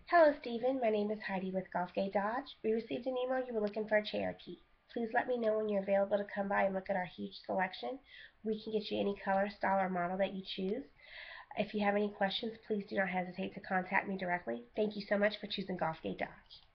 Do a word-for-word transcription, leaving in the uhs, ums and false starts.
Hello, Stephen. My name is Heidi with Gulfgate Dodge. We received an email you were looking for a Cherokee. Please let me know when you're available to come by and look at our huge selection. We can get you any color, style, or model that you choose. If you have any questions, please do not hesitate to contact me directly. Thank you so much for choosing Gulfgate Dodge.